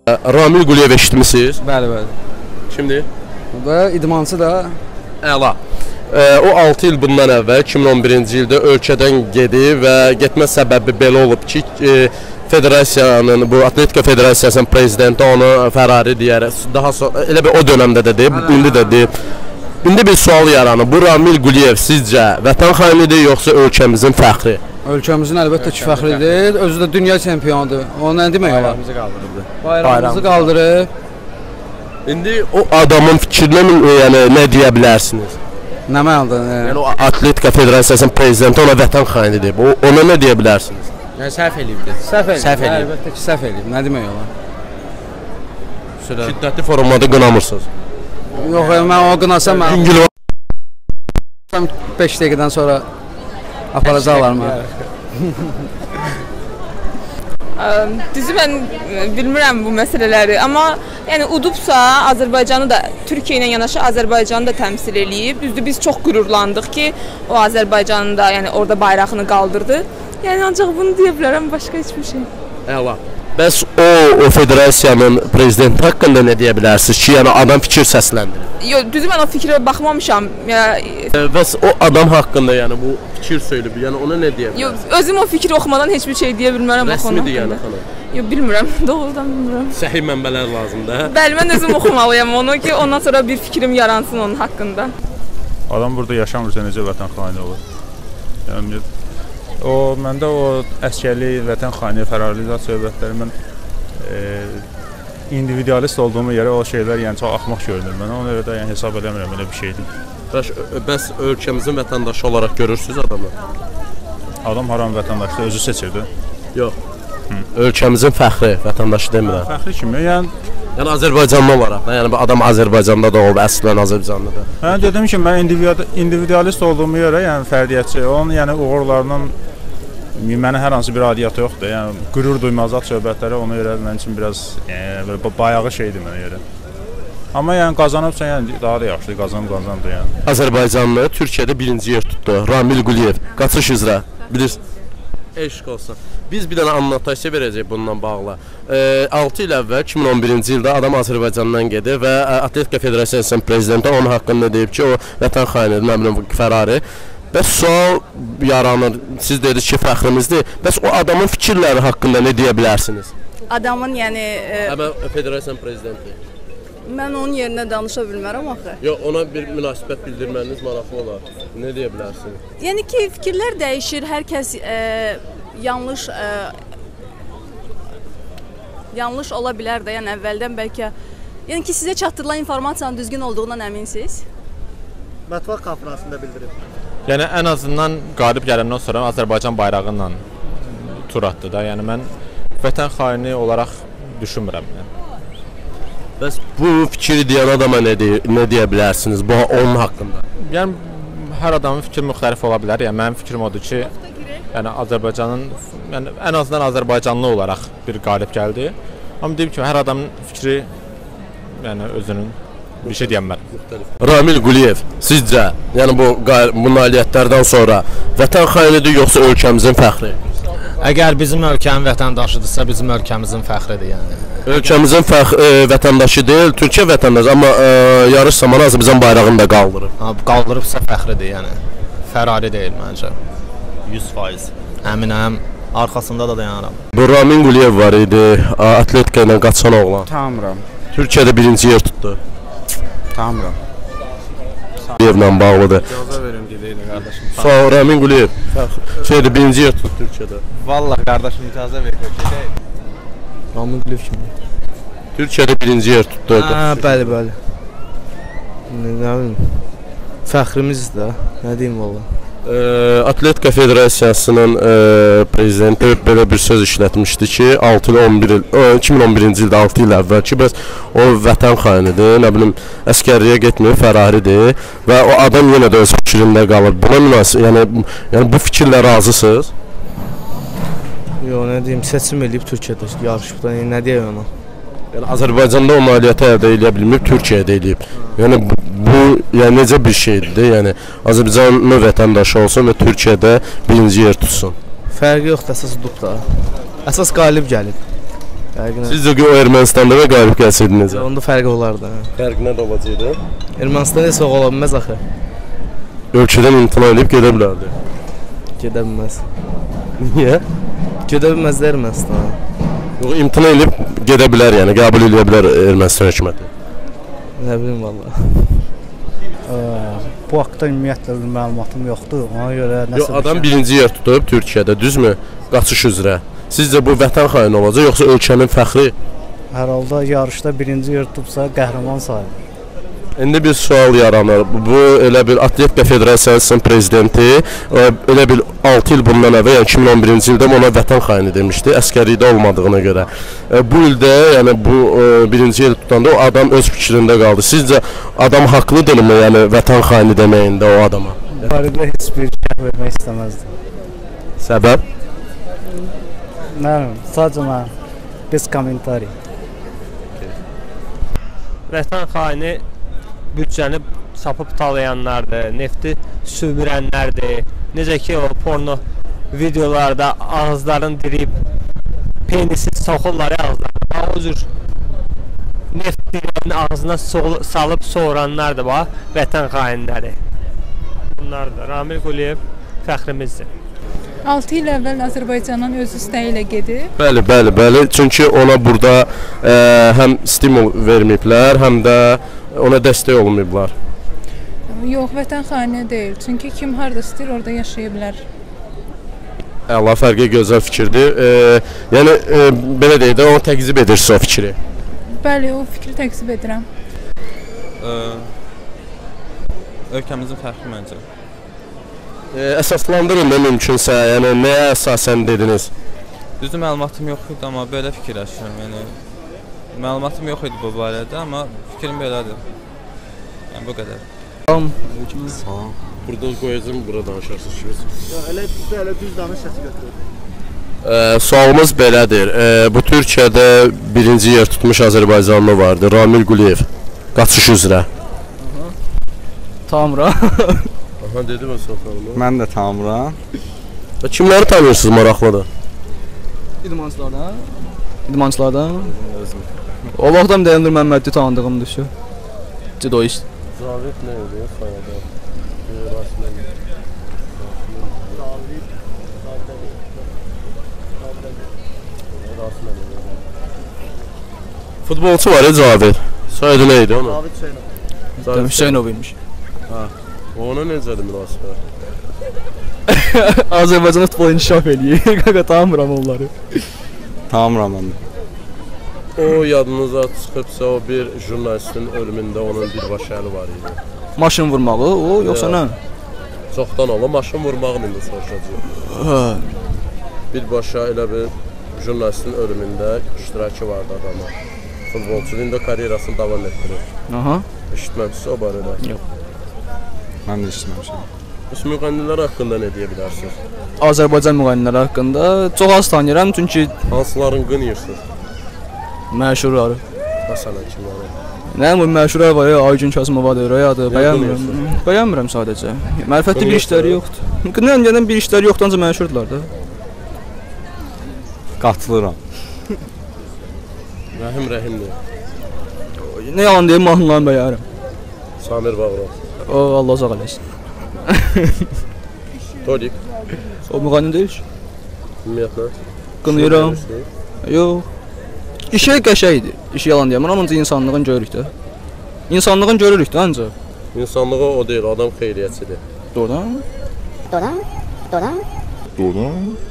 Ramil Quliyev eşitmisiniz? Bəli, bəli. Kimdir? Və idmançı da Əla. O 6 il bundan əvvəl 2011-ci ildə ölkədən gedib və getmə səbəbi belə olub ki, federasiyanın, bu Atletika Federasiyasının prezidenti onu Ferrari deyərək, daha sonra elə bir o dövrdə də deyib, indi də deyib. İndi bir sual yaranır. Bu Ramil Quliyev sizcə vətən xainidir yoxsa ölkəmizin fəxri? ölkəmizin əlbəttə ki, fəxridir. Özü də dünya çempionudur. O nə demək olar? Bayrağımızı qaldırıbdı. Bayrağımızı qaldırıb. İndi o adamın fikrinə yəni nə deyə bilərsiniz? Nə mənada? Yəni o Atletika Federasiyasının prezidenti ona vətən xainidir. Ona nə deyə bilərsiniz? Yəni səhv eləyibdi. Səhv eləyib. Əlbəttə ki, səhv eləyib. Nə demək olar? Şiddətli formada qınamırsınız. Yox, mən o qınasam 5 dəqiqədən sonra aparacaqlar mənə. Düzü mən bilmirəm bu məsələləri, amma yəni udubsa Azərbaycanı da Türkiyə ilə yanaşı Azərbaycanı da təmsil eləyib. Düzdür, biz çox qürurlandıq ki, o Azərbaycanın da yəni orada bayrağını qaldırdı. Yəni ancaq bunu deyə bilərəm, başqa heç bir şey. Əla. Bəs o federasiyanın prezidenti haqqında nə deyə bilərsiniz ki, yəni adam fikir səsləndirir? Yox, düzü mən o fikrə baxmamışam. Bəs o adam haqqında yəni bu fikir söyləyib, yəni ona nə deyə bilərsiniz? Yox, özüm o fikri oxumadan heç bir şey deyə bilmərəm. Rəsmidir yəni xanım? Yox, bilmirəm, doğrudan bilmirəm. Səhih mənbələr lazımdır, hə? Bəli, mən özüm oxumalıyam onu ki, ondan sonra bir fikrim yaransın onun haqqında. Adam burada yaşamırsa necə vətən xaini olur? Yəni məndə o əskərlik, vətən xaini, fərarlizasiya söhbətləri mən individualist olduğuma görə o şeylər yəni çox axmaq görünür mənə. Ona görə də yəni hesab eləmirəm elə bir şeydir. Bəs ölkəmizin vətəndaşı olaraq görürsünüz adamı? Adam haram vətəndaşdır, özü seçirdi. Yox. Ölkəmizin fəxri, vətəndaşı demirəm. Fəxri kimi? Yəni Azərbaycanlı olaraq da, yəni adam Azərbaycanda doğulub, əslən Azərbaycanlıdır. Mən dedim ki, mən individualist olduğuma görə, yəni fərdiyyətçi, onun yəni uğurlarının mənə hər hansı bir adiyyatı yoxdur. Yəni qürur duymazlıq söhbətləri ona görə mənim üçün biraz belə bayağı şeydir mənə görə. Amma yəni qazanıbsa yəni daha da yaxşıdır, qazandı yəni. Azərbaycanlı Türkiyədə birinci yer tutdu. Ramil Quliyev qaçış üzrə. Bilirsiniz? Eşq olsun. Biz bir dənə anlatasiya verəcək bununla bağlı. 6 il əvvəl 2011-ci ildə adam Azərbaycandan gedib və Atletika Federasiyasının prezidenti onun haqqında deyib ki, o vətən xainidir, nə bilim Ferrari. Bəs sual yaranır, siz dediniz ki, fəxrimizdir. Bəs o adamın fikirləri haqqında nə deyə bilərsiniz? Adamın yəni... Federasiyanın prezidenti. Mən onun yerinə danışa bilmərəm axı. Yox, ona bir münasibət bildirməyiniz maraqlı olar. Nə deyə bilərsiniz? Yəni ki, fikirlər dəyişir, hər kəs yanlış ola bilər də, yəni əvvəldən bəlkə... Yəni ki, sizə çatdırılan informasiyanın düzgün olduğundan əminsiniz? Mətbuat konferansında bildirib. Yəni ən azından qalib gələndən sonra Azərbaycan bayrağı ilə tur atdı da. Yəni mən vətən xaini olaraq düşünmürəm. Bəs bu fikri deyən adama nə deyə bilərsiniz bu onun haqqında? Yəni hər adamın fikri müxtəlif ola bilər. Yəni mənim fikrim odur ki, yəni Azərbaycanın yəni ən azından Azərbaycanlı olaraq bir qalib gəldi. Amma deyim ki, hər adamın fikri yəni özünün bir şey deyənmər. Ramil Quliyev, sizcə, yəni bu nailiyyətlərdən sonra vətən xainidir yoxsa ölkəmizin fəxri? Əgər bizim ölkənin vətəndaşıdırsa, bizim ölkəmizin fəxridir yəni. Ölkəmizin vətəndaşı deyil, Türkiyə vətəndaşı, amma yarış zamanı Azərbaycan bayrağını da qaldırıb. Qaldırıbsa fəxridir yəni. Ferrari deyil məncə. 100%. Əminəm, arxasında da dayanıram. Bu Ramil Quliyev var idi, Atletika ilə qaçan oğlan. Tanımıram. Türkiyədə birinci yer tutdu. Tanımıram. Quliyevlə bağlıdır. İcazə verin deyilin qardaşım. Sağ Ramil Quliyev. Birinci yer tutdu Türkiyədə. Vallahi qardaşım icazə ver. Ramil Quliyev kimdir? Türkiyədə birinci yer tutdu. Bəli, bəli. Nə bilim. Fəxrimizdir də. Nə deyim valla. Atletika Federasiyasının prezidenti belə bir söz işlətmişdi ki, 2011-ci ildə 6 il əvvəl ki, bəs o vətən xainidir, nə bilim, əskərliyə getmir, Ferraridir və o adam yenə də öz fikrində qalır. Buna münasib, yəni bu fikirlə razısınız? Yox, nə deyim, seçim eləyib Türkiyədə yarışıbda, nə deyək ona? Yəni Azərbaycanda o nailiyyəti əldə edə bilməyib, Türkiyədə eləyib. Yəni bu yəni necə bir şeydir? Yəni Azərbaycanlı vətəndaşı olsun və Türkiyədə birinci yer tutsun. Fərqi yoxdur, əsas udub da. Əsas qalib gəlib. Fərqi nə? Sizcə ki o Ermənistanda və qalib gəlsəydi necə? Onda fərqi olardı. Fərqi nə olacaqdı? Ermənistan heç ola bilməz axı. Ölkədən imtina edib gedə bilərdi. Gedə bilməz. Niyə? Gedə bilməz də Ermənistana. Yox, imtina edib gedə bilər, yəni qəbul edə bilər Ermənistan hökuməti. Nə bilim valla. Bu haqda ümumiyyətlə bir məlumatım yoxdur. Ona görə nəsə Yox, adam birinci yer tutub Türkiyədə, düzmü? Qaçış üzrə. Sizcə bu vətən xaini olacaq, yoxsa ölkənin fəxri? hər halda yarışda birinci yer tutubsa qəhrəman sayılır. İndi bir sual yaranır. Bu elə bir Atletika Federasiyasının prezidenti elə bir 6 il bundan əvvəl, yəni 2011-ci ildə ona vətən xaini demişdi, əskərlikdə olmadığına görə. Bu ildə, yəni bu birinci yer tutanda o adam öz fikrində qaldı. Sizcə adam haqlıdırmı, yəni vətən xaini deməyində o adama? Barədə heç bir cəhd vermək istəməzdim. Səbəb? Nə bilim, sadəcə mən bez kommentari. Vətən xaini büdcəni sapıb talayanlardır, nefti sümürənlərdir. Necə ki o porno videolarda ağızlarını dirib penisi soxurlar ağızlarına. O cür neft dirənin ağzına salıb soğuranlardır bax, vətən xainləri. Bunlardır. Ramil Quliyev fəxrimizdir. 6 il əvvəl Azərbaycandan öz istəyi ilə gedib. Bəli. Çünki ona burada həm stimul verməyiblər, həm də ona dəstək olmayıblar. Yox, vətən xaini deyil. Çünki kim harda istəyir, orada yaşaya bilər. Allah fərqi gözəl fikirdir. Yəni belə deyək də, onu təqzib edirsə o fikri. Bəli, o fikri təqzib edirəm. Ölkəmizin fəxri məncə. Əsaslandırın da mümkünsə, yəni nəyə əsasən dediniz? Düzdür, məlumatım yox idi, amma belə fikirləşirəm. Yəni məlumatım yox idi bu barədə, amma fikrim belədir. Yəni bu qədər. Salam. Burada qoyacağım, burada danışarsınız ki. Elə düz danış, səsi götürür. Sualımız belədir. Bu Türkiyədə birinci yer tutmuş Azərbaycanlı vardı, Ramil Quliyev. Qaçış üzrə. Tamra. Aha, dedi mən soxalım. Mən də tanımıram. Kimləri tanıyırsınız, maraqlıdır? İdmançılardan. O vaxtdan Dəyəndir Məmmədli tanıdığımdır şu. Cidoist. Zavit nə idi? Sayada. Futbolçu var ya Zavit. Soyadı nə idi onun? Zavit Hüseynov imiş. Ha. Ona necədir münasibət? Azərbaycan futbol inkişaf eləyir. Qaqa tanımıram onları. Tanımıram mən də. O yadınıza çıxıbsa o bir jurnalistin ölümündə onun birbaşa əli var idi. Maşın vurmağı, o yoxsa nə? Çoxdan ola maşın vurmağın indi soruşacağıq. Birbaşa elə bir jurnalistin ölümündə iştirakı vardı adama. Futbolçu indi karyerasını davam etdirir. Aha. Eşitməmişsiniz o barədə? Yox. Mən də eşitməmişəm. Bəs müğənnilər haqqında nə deyə bilərsiniz? Azərbaycan müğənniləri haqqında çox az tanıyıram çünki hansıların qınıyırsınız? Məşhurları. Məsələn kimləri? Nə bu məşhurlar var ya, Aygün Kasımovadır, Rəyadır, bəyənmirəm sadəcə. Mərifətli bir işləri yoxdur. Qınıyan gələn bir işləri yoxdur, ancaq məşhurdular da. Qatılıram. Rəhimdir. Nə yalan deyim, mahnılarını bəyənirəm. Samir Bağırov. O, Allah sağ eləsin. Tolik. O müğənni deyil ki. Ümumiyyətlə? Qınıyıram. Yox. İşi qəşəkdir. İşi yalan deyəm, amma insanlığın görürük də. İnsanlığın görürük də ancaq. İnsanlığı o deyil, adam xeyriyyəçidir. Doğrudan? Doğrudan?